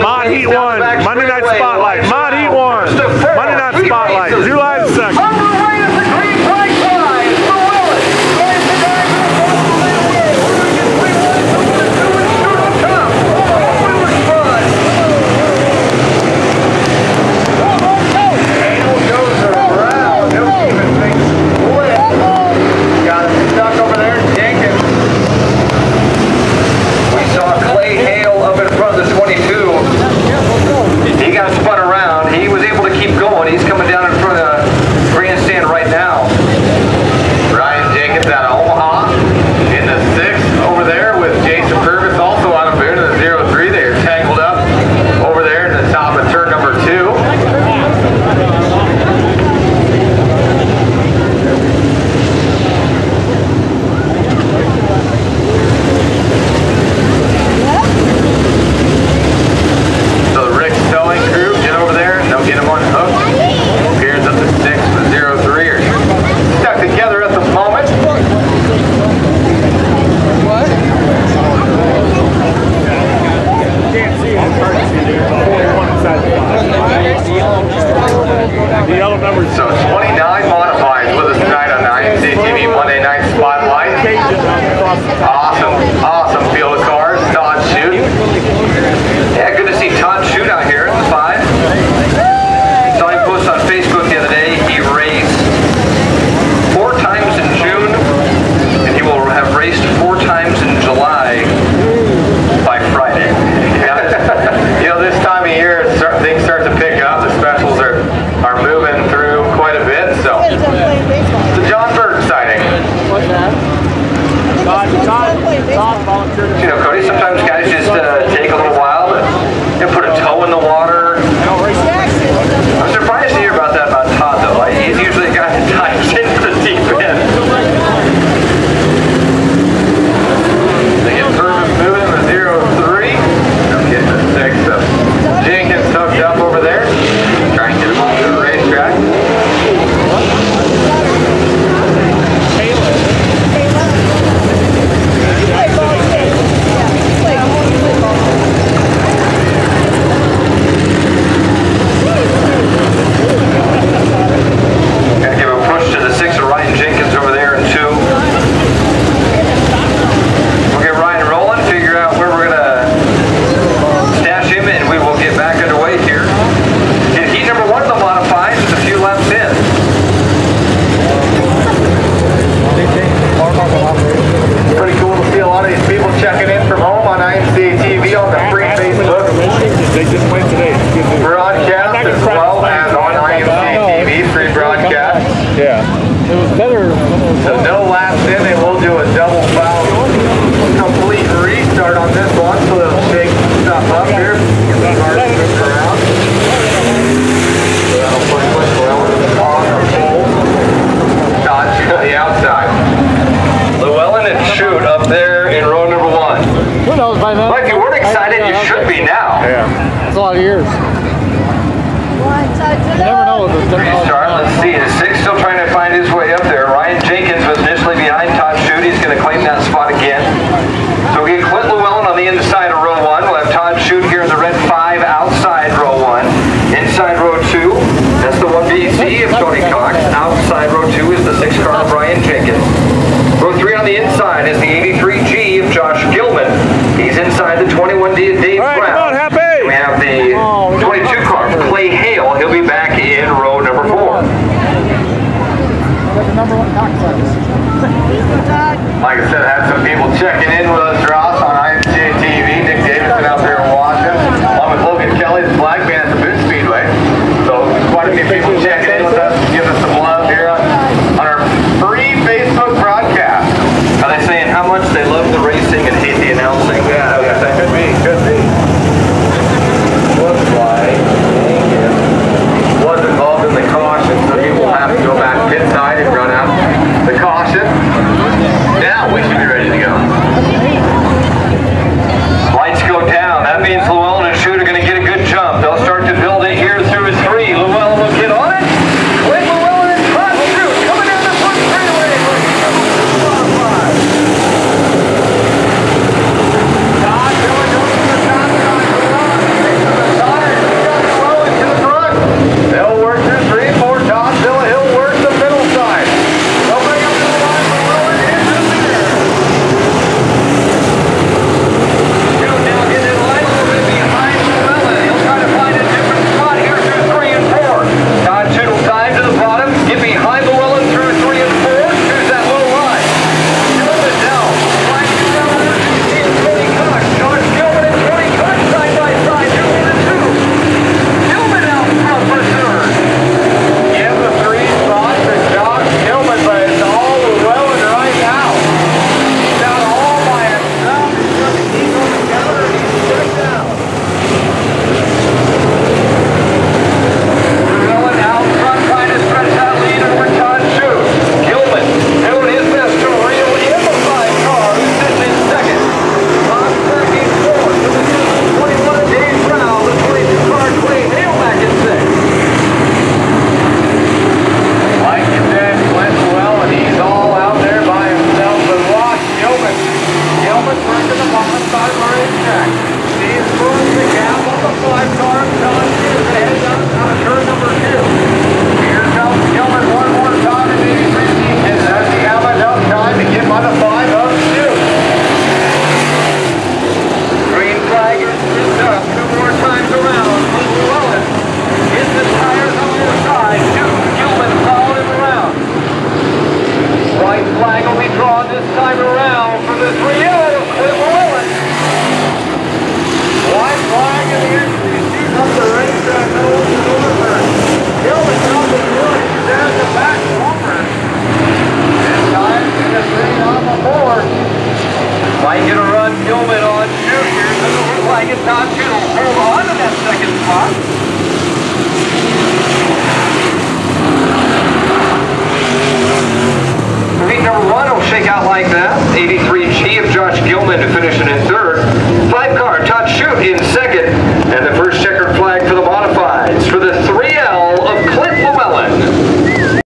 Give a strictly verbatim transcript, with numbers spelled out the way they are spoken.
Mod Heat one, Monday Night Spotlight. Mod Heat one, Monday Night Spotlight, July the second. So twenty-nine modifieds with us tonight on the I M C T V Monday Night Spotlight. Awesome, awesome field of cars. Todd Shute. Yeah, good to see Todd Shute out here at the five. Saw him post on Facebook the other day. He raced four times in June, and he will have raced four times in July by Friday. You know, this time of year, things start to pick up. The specials are are moving through quite a bit, so it's a John Bird sighting. What's that? Todd, Todd, Todd volunteered. You know, Cody, sometimes guys just uh, take a little while to you know, put a toe in the water. I'm surprised to hear about that about Todd, though. Like, he's usually a guy that dives into the deep end. They get Purvis moving to zero three. I'm getting the six. So Jenkins hooked up over there. Trying to get him onto the racetrack. Gotta give a push to the six of Ryan Jenkins over there in two. We'll get Ryan rolling, figure out where we're gonna stash him, and we will get back underway here. In heat number one of the modifieds with a few laps in. Pretty cool to see a lot of these people checking in from home on I M C T V on the free Facebook They just went today. broadcast as well as on I M C T V free broadcast. Yeah. It was better. So no laps in, they will do a double foul complete restart on this one, so they'll shake stuff up here. Get the cars moving around. So that'll push push well on the pole. Dodge to the outside. Llewellyn and Shute up there in row number one. Who knows by now? But if you weren't excited, you should be now. Yeah. It's a lot of years. You never know with the Restart, let's see. The six still trying to find his way up there. Ryan Jenkins was initially behind Todd Shute. He's going to claim that spot again. So we get Clint Llewellyn on the inside of row one. We'll have Todd Shute here in the red five outside row one. Inside row two, that's the one B C of Tony Cox. Outside row two is the six car of Ryan Jenkins. Row three on the inside is the eighty-three G of Josh Gilman. He's inside the twenty-one D of Dave All right, Brown. come on, Happy. We have the twenty-two car of Clay Hale. He'll be back in row number four. The number one Cox service. Like I said, had some people checking in with us, Ross, on I M C T V. Nick Davidson out there watching, along with Logan Kelly, the flag man at the Boone Speedway. So quite a few people checking in with us, giving us some love here on, on our free Facebook broadcast. Are they saying how much they love the racing and hate the announcing? Yeah, okay. Could be, could be. Looks like was involved in the caution, so he will have to go back pit side and run out the caution. Now we should be ready to go. hold on to that second spot.